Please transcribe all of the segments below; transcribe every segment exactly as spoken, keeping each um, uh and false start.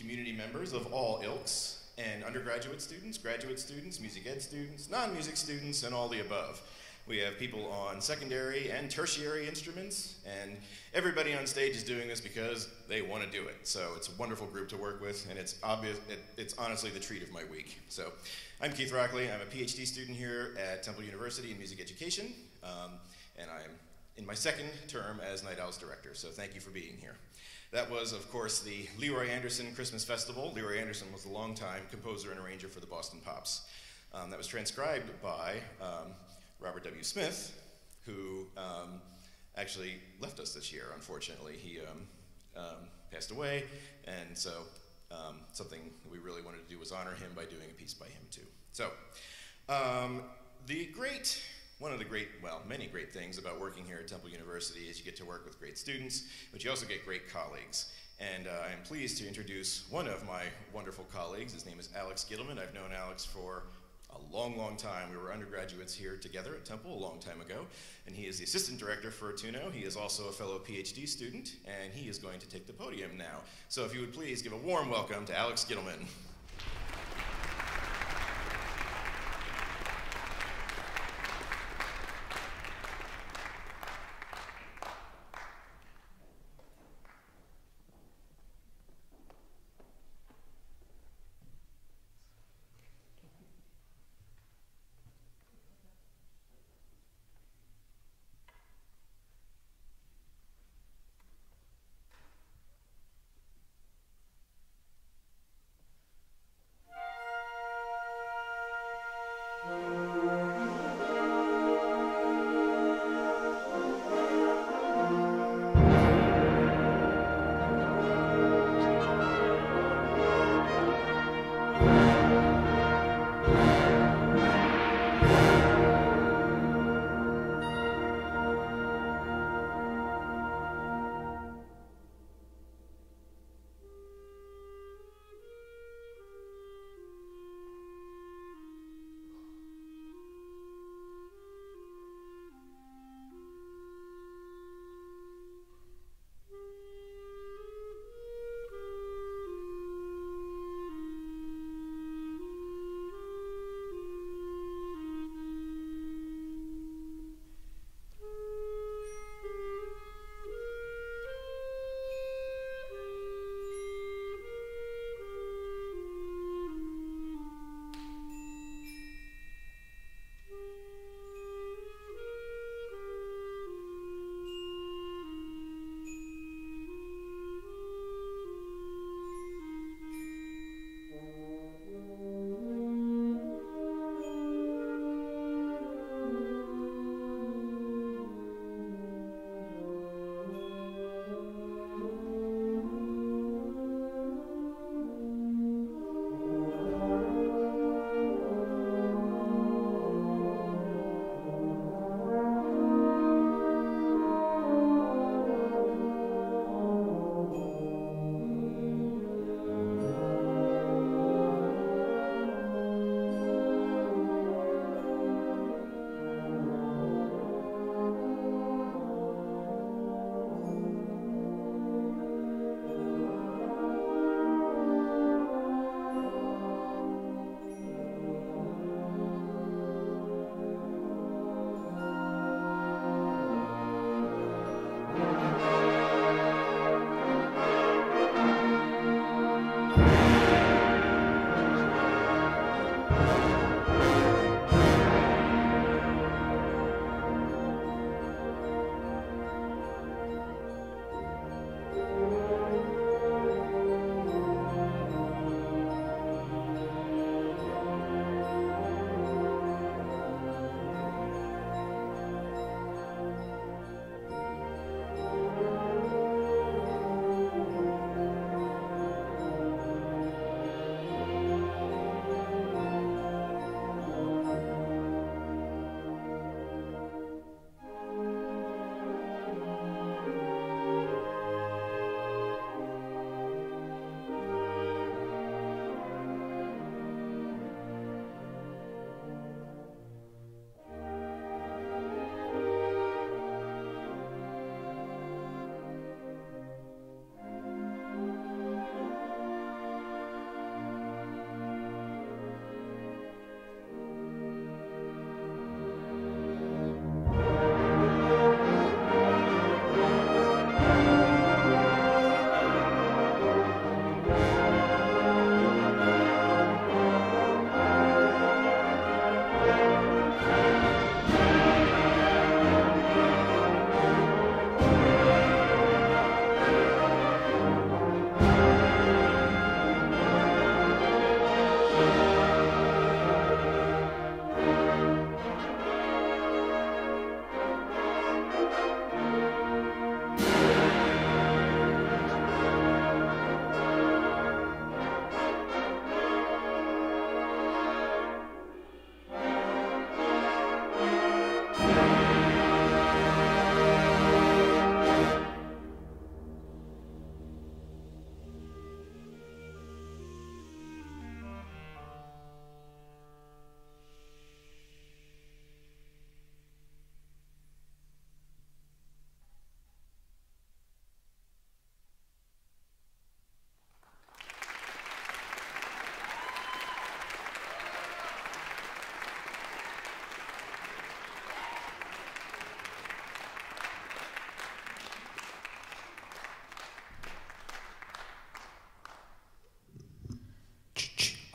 community members of all ilks, and undergraduate students, graduate students, music ed students, non-music students, and all the above. We have people on secondary and tertiary instruments, and everybody on stage is doing this because they want to do it. So it's a wonderful group to work with, and it's obvious, it, it's honestly the treat of my week. So I'm Keith Roeckle. I'm a PhD student here at Temple University in music education, um, and I'm in my second term as Night Owls director, so thank you for being here. That was, of course, the Leroy Anderson Christmas Festival. Leroy Anderson was a longtime composer and arranger for the Boston Pops. Um, that was transcribed by um, Robert W. Smith, who um, actually left us this year, unfortunately. He um, um, passed away, and so um, something we really wanted to do was honor him by doing a piece by him, too. So, um, the great, one of the great, well, many great things about working here at Temple University is you get to work with great students, but you also get great colleagues. And uh, I am pleased to introduce one of my wonderful colleagues. His name is Alex Gittleman. I've known Alex for a long, long time. We were undergraduates here together at Temple a long time ago, and he is the assistant director for Tuno. He is also a fellow PhD student, and he is going to take the podium now. So if you would please give a warm welcome to Alex Gittleman.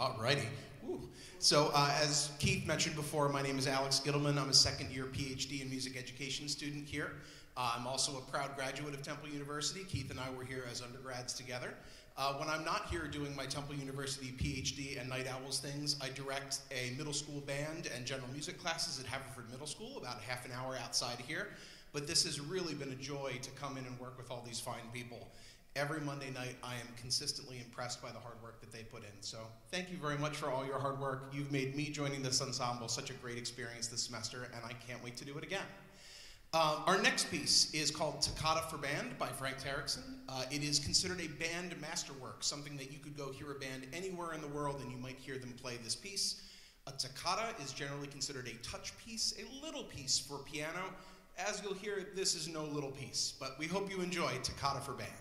Alrighty. Ooh. So uh, as Keith mentioned before, my name is Alex Gittleman. I'm a second year PhD in music education student here. Uh, I'm also a proud graduate of Temple University. Keith and I were here as undergrads together. Uh, when I'm not here doing my Temple University PhD and Night Owls things, I direct a middle school band and general music classes at Haverford Middle School, about half an hour outside here. But this has really been a joy to come in and work with all these fine people. Every Monday night, I am consistently impressed by the hard work that they put in. So thank you very much for all your hard work. You've made me joining this ensemble such a great experience this semester, and I can't wait to do it again. Uh, our next piece is called Toccata for Band by Frank Terrickson. Uh, it is considered a band masterwork, something that you could go hear a band anywhere in the world and you might hear them play this piece. A toccata is generally considered a touch piece, a little piece for piano. As you'll hear, this is no little piece, but we hope you enjoy Toccata for Band.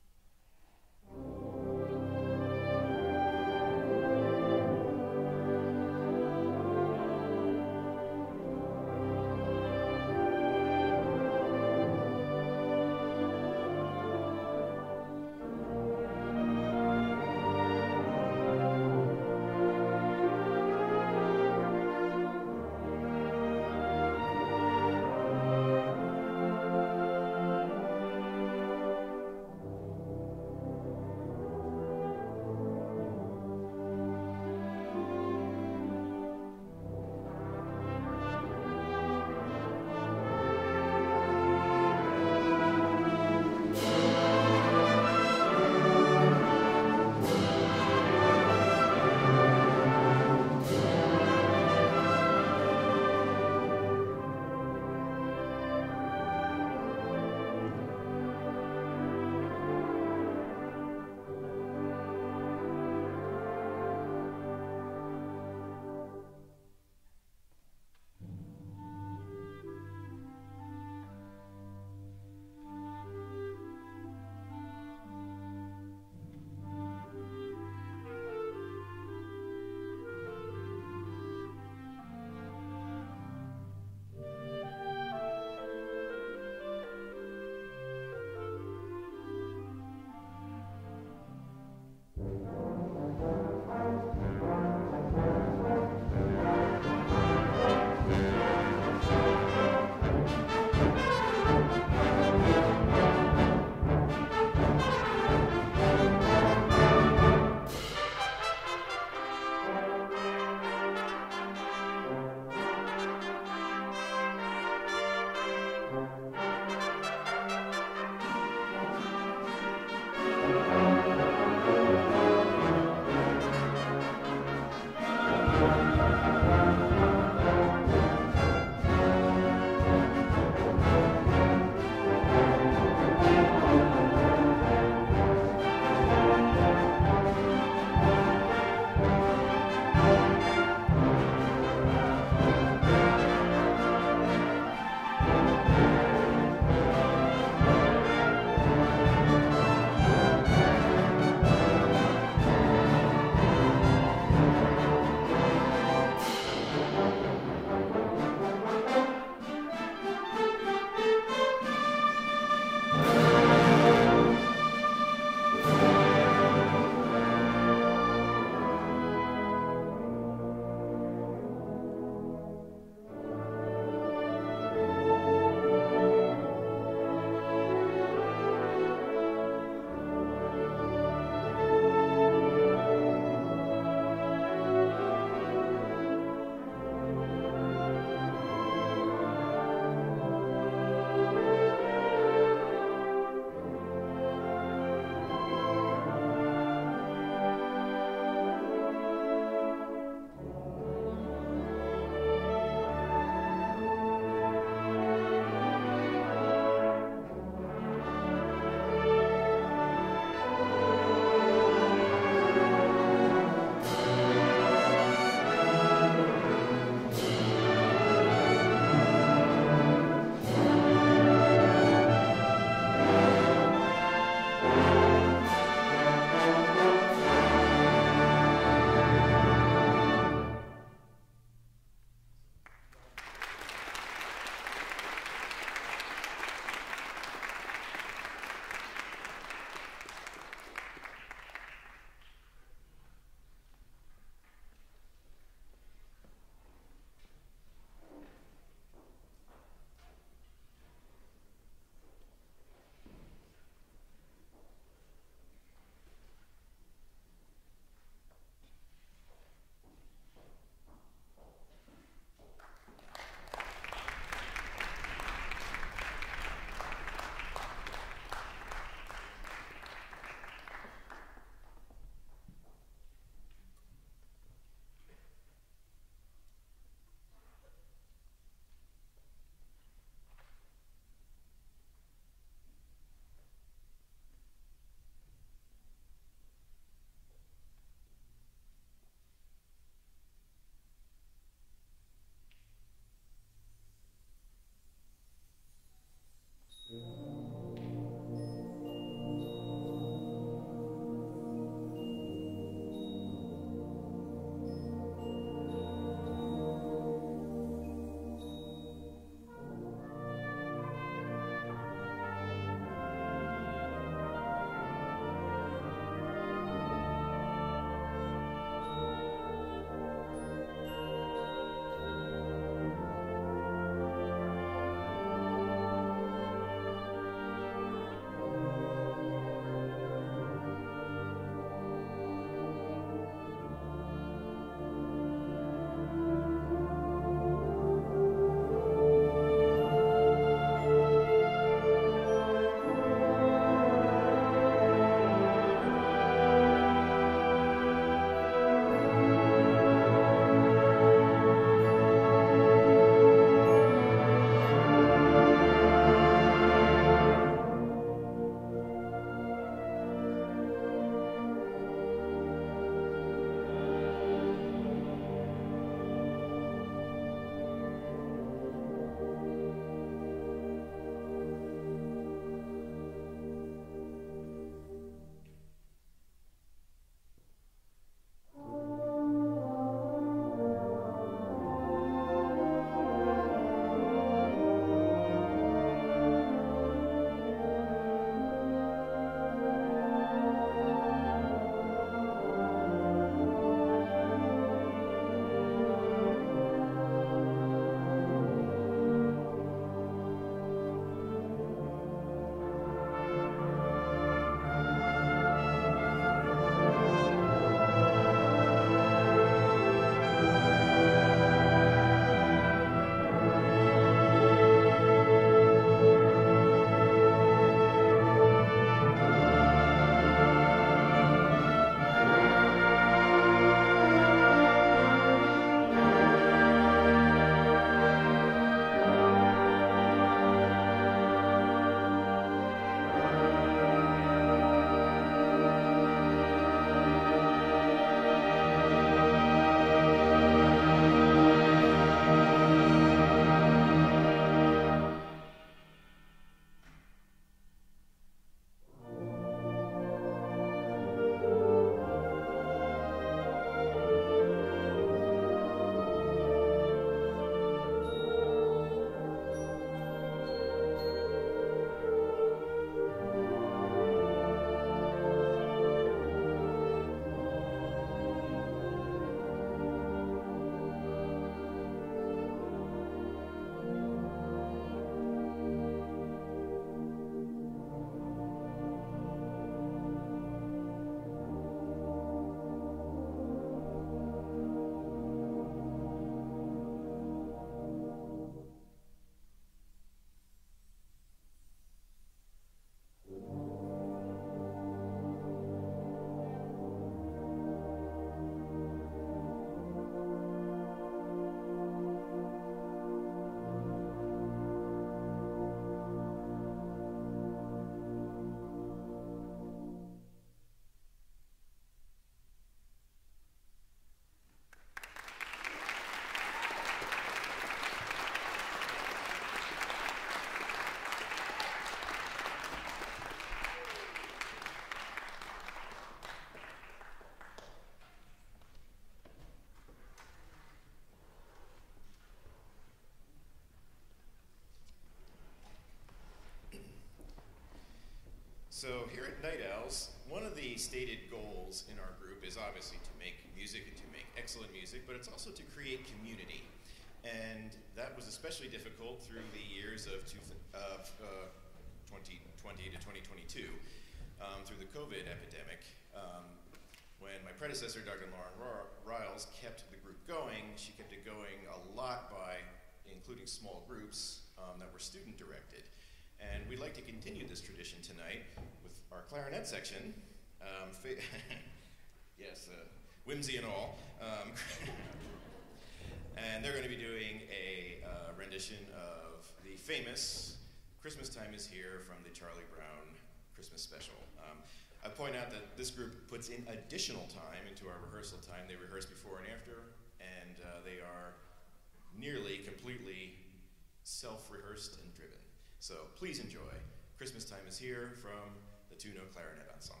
So here at Night Owls, one of the stated goals in our group is obviously to make music and to make excellent music, but it's also to create community. And that was especially difficult through the years of, two, of uh, twenty twenty to twenty twenty-two, um, through the COVID epidemic. Um, when my predecessor, Doctor Lauren Riles, kept the group going, she kept it going a lot by including small groups um, that were student-directed. And we'd like to continue this tradition tonight with our clarinet section. Um, yes, uh, whimsy and all. Um, and they're going to be doing a uh, rendition of the famous Christmas Time Is Here from the Charlie Brown Christmas Special. Um, I point out that this group puts in additional time into our rehearsal time. They rehearse before and after, and uh, they are nearly completely self-rehearsed and driven. So please enjoy Christmas Time Is Here from the Two-Note Clarinet Ensemble.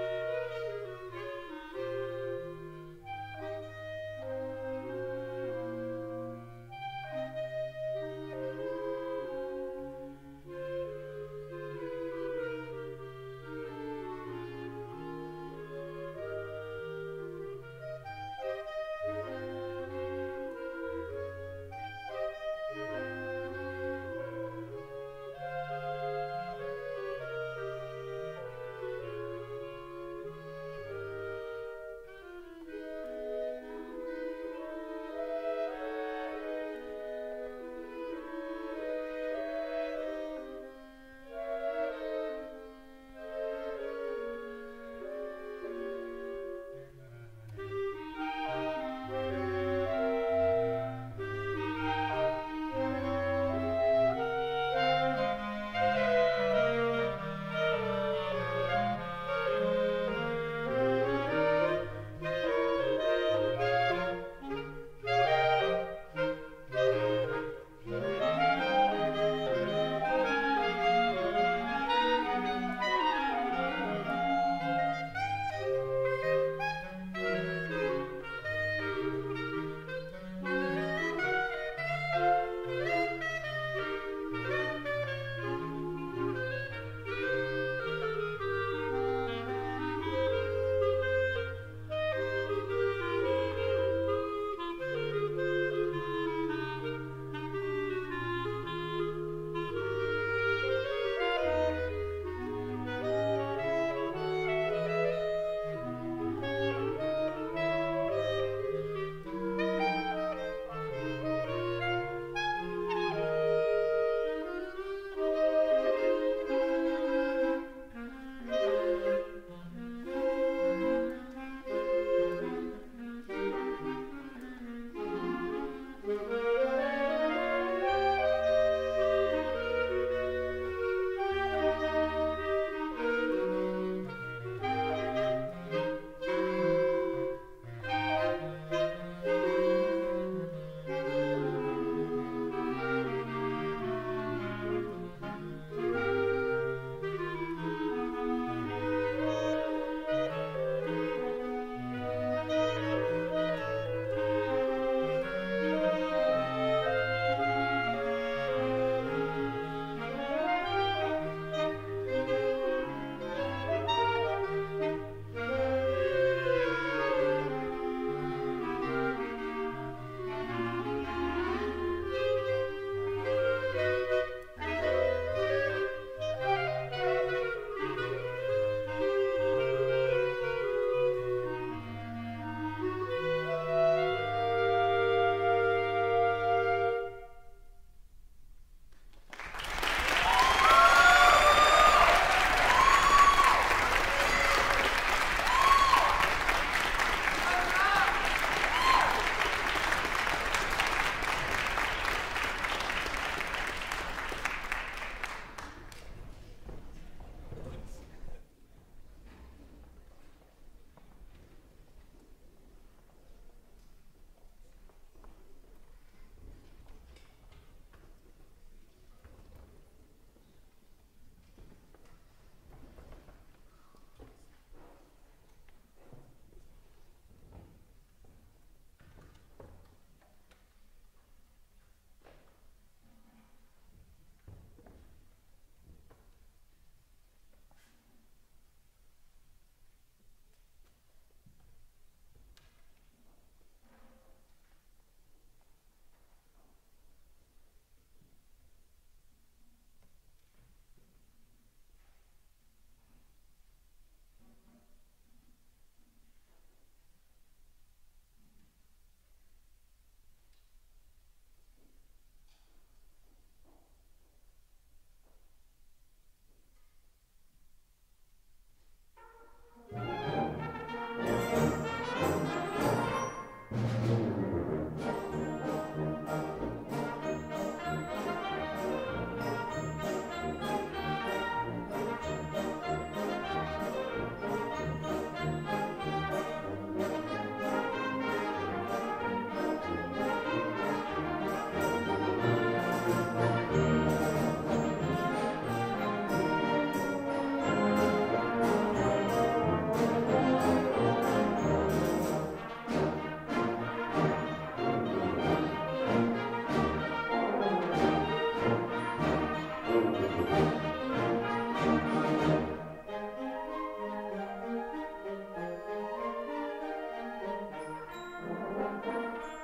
Thank you.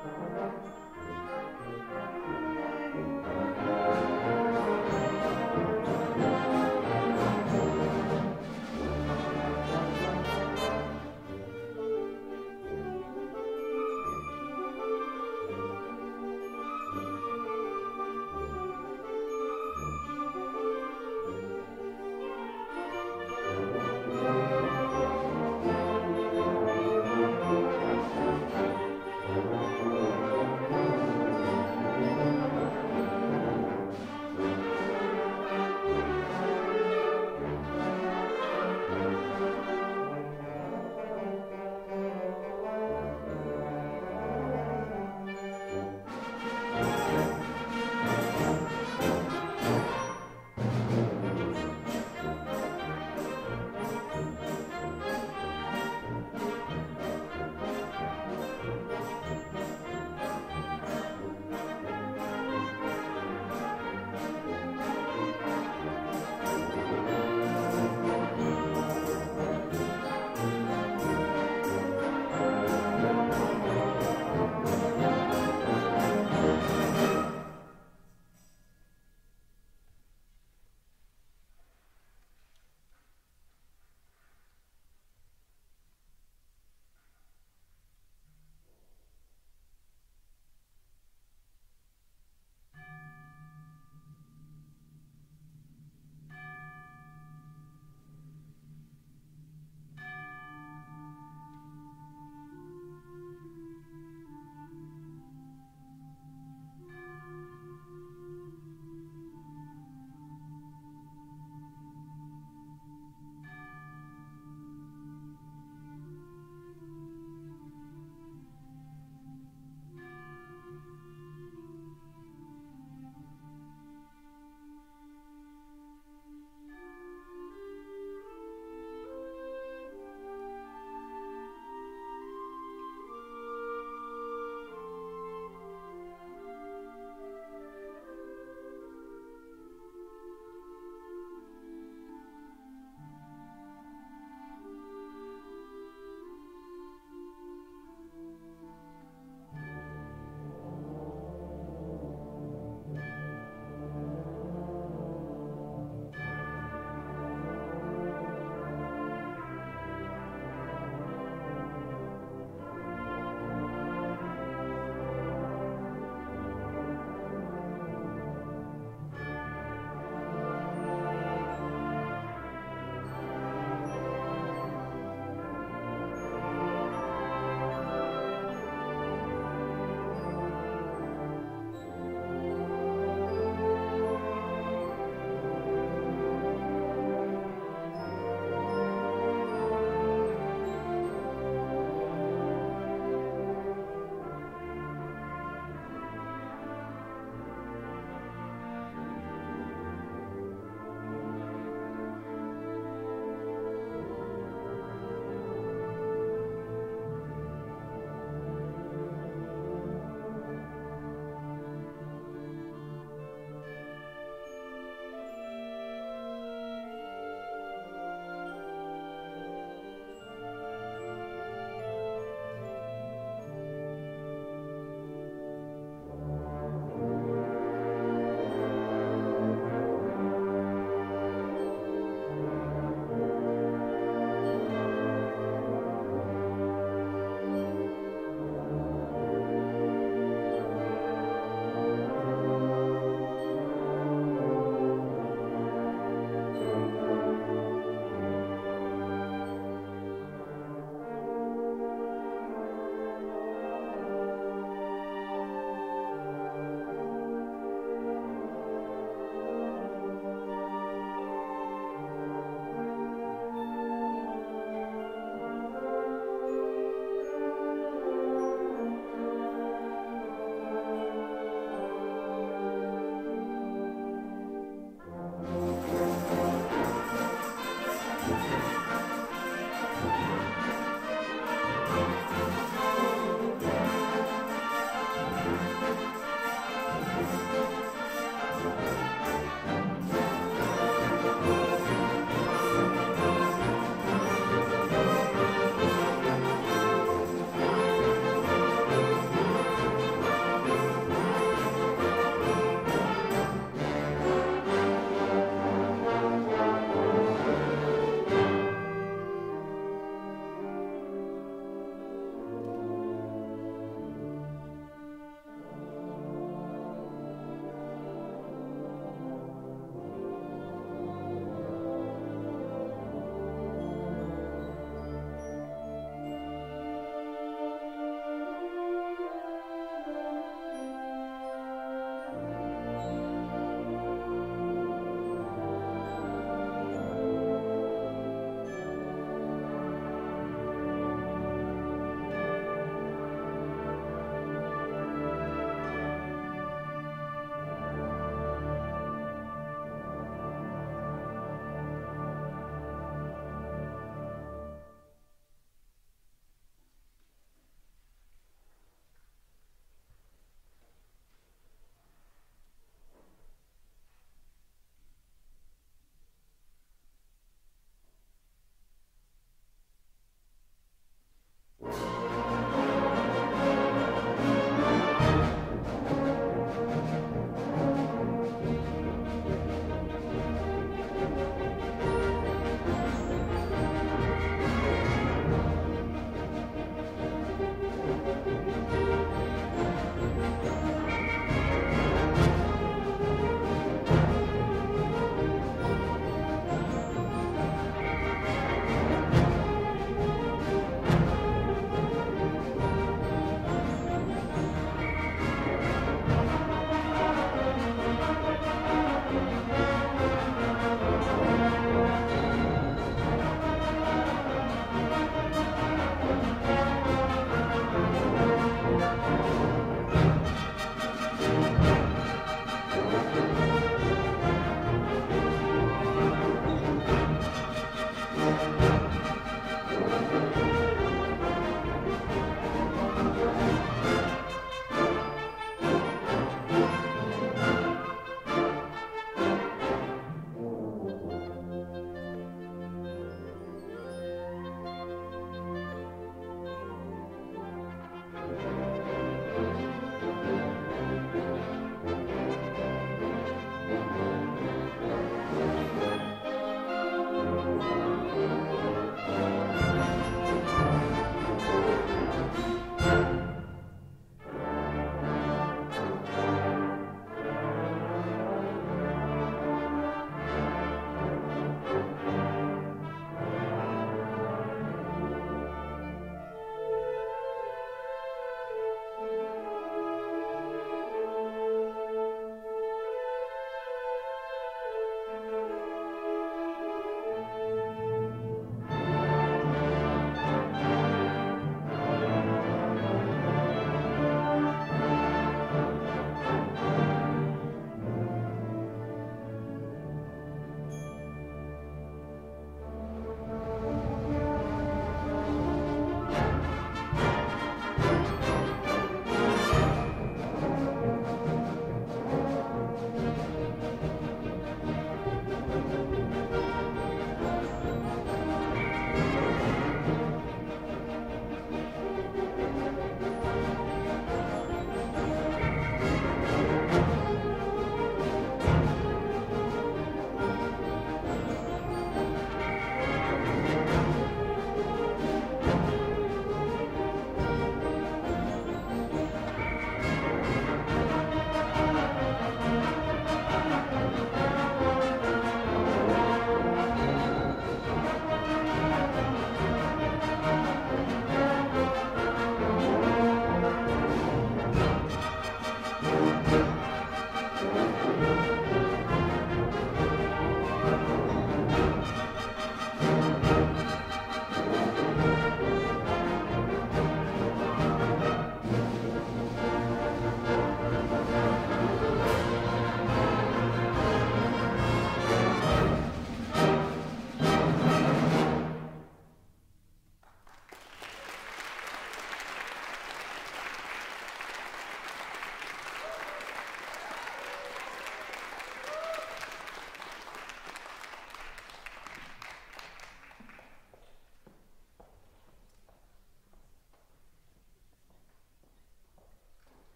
Thank you.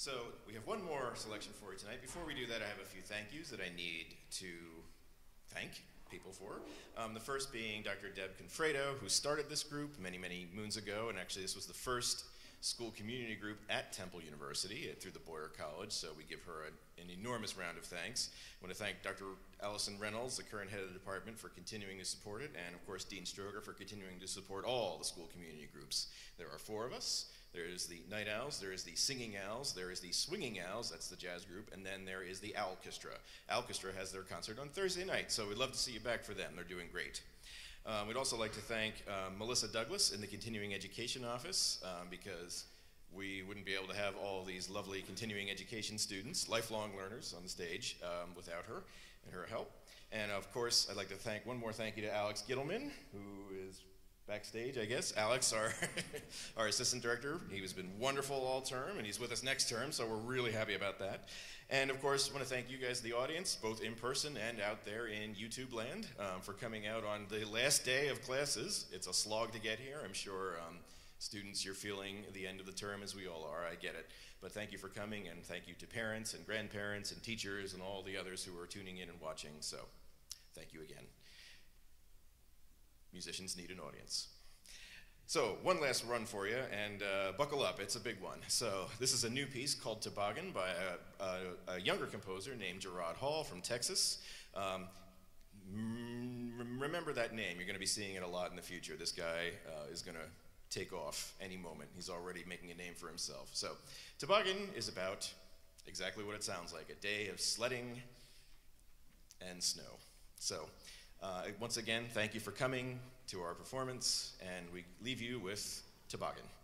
So we have one more selection for you tonight. Before we do that, I have a few thank yous that I need to thank people for. Um, the first being Doctor Deb Confredo, who started this group many, many moons ago, and actually this was the first school community group at Temple University uh, through the Boyer College, so we give her a, an enormous round of thanks. I want to thank Doctor Allison Reynolds, the current head of the department, for continuing to support it, and of course Dean Stroger for continuing to support all the school community groups. There are four of us. There is the Night Owls, there is the Singing Owls, there is the Swinging Owls, that's the jazz group, and then there is the Owlchestra. Owlchestra has their concert on Thursday night, so we'd love to see you back for them. They're doing great. Um, we'd also like to thank um, Melissa Douglas in the Continuing Education Office, um, because we wouldn't be able to have all these lovely continuing education students, lifelong learners on the stage um, without her and her help. And of course, I'd like to thank, one more thank you to Alex Gittleman, who is backstage, I guess. Alex, our, our assistant director, he's been wonderful all term, and he's with us next term, so we're really happy about that. And of course, I want to thank you guys, the audience, both in person and out there in YouTube land, um, for coming out on the last day of classes. It's a slog to get here. I'm sure um, students, you're feeling the end of the term as we all are. I get it. But thank you for coming, and thank you to parents and grandparents and teachers and all the others who are tuning in and watching. So thank you again. Musicians need an audience. So one last run for you, and uh, buckle up, it's a big one. So this is a new piece called Toboggan by a, a, a younger composer named Gerard Hall from Texas. Um, remember that name, you're gonna be seeing it a lot in the future. This guy uh, is gonna take off any moment. He's already making a name for himself. So Toboggan is about exactly what it sounds like, a day of sledding and snow. So uh, once again, thank you for coming to our performance, and we leave you with Toboggan.